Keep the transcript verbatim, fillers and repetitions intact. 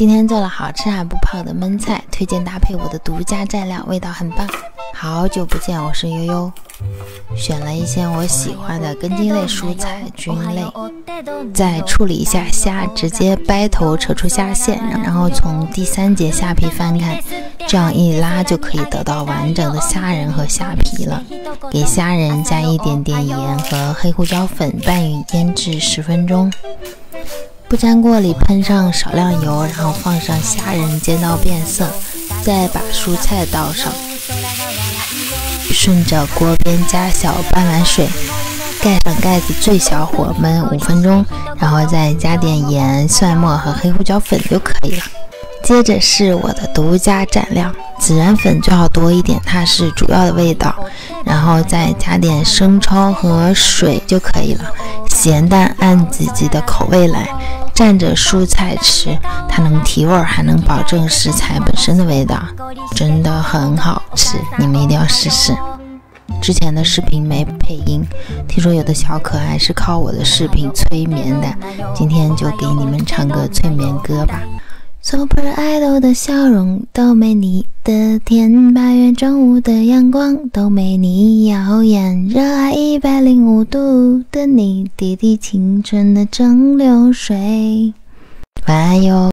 今天做了好吃还不泡的焖菜，推荐搭配我的独家蘸料，味道很棒。好久不见，我是悠悠，选了一些我喜欢的根茎类蔬菜、菌类，再处理一下虾，直接掰头扯出虾线，然后从第三节虾皮翻开，这样一拉就可以得到完整的虾仁和虾皮了。给虾仁加一点点盐和黑胡椒粉，拌匀腌制十分钟。不粘锅里喷上少量油，然后放上虾仁煎到变色，再把蔬菜倒上，顺着锅边加小半碗水，盖上盖子，最小火焖五分钟，然后再加点盐、蒜末和黑胡椒粉就可以了。接着是我的独家蘸料，孜然粉最好多一点，它是主要的味道，然后再加点生抽和水就可以了，咸淡按自己的口味来。蘸着蔬菜吃，它能提味，还能保证食材本身的味道，真的很好吃，你们一定要试试。之前的视频没配音，听说有的小可爱是靠我的视频催眠的，今天就给你们唱个催眠歌吧。Super Idol 的笑容都没你的甜，八月正午的阳光都没你耀眼，热爱一百零五度的你，滴滴青春的蒸馏水。晚安哟。